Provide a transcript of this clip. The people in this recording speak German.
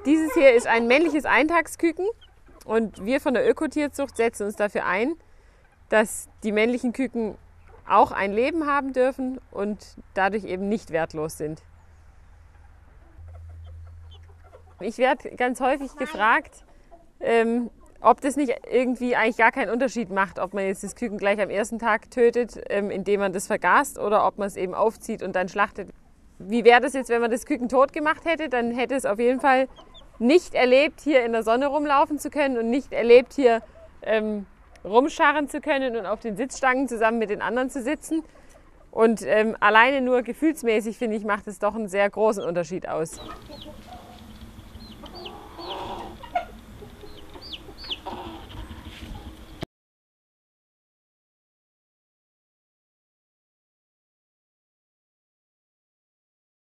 Dieses hier ist ein männliches Eintagsküken und wir von der Ökotierzucht setzen uns dafür ein, dass die männlichen Küken auch ein Leben haben dürfen und dadurch eben nicht wertlos sind. Ich werde ganz häufig gefragt, ob das nicht irgendwie eigentlich gar keinen Unterschied macht, ob man jetzt das Küken gleich am ersten Tag tötet, indem man das vergast, oder ob man es eben aufzieht und dann schlachtet. Wie wäre das jetzt, wenn man das Küken tot gemacht hätte? Dann hätte es auf jeden Fall nicht erlebt, hier in der Sonne rumlaufen zu können und nicht erlebt, hier rumscharren zu können und auf den Sitzstangen zusammen mit den anderen zu sitzen. Und alleine nur gefühlsmäßig, finde ich, macht es doch einen sehr großen Unterschied aus.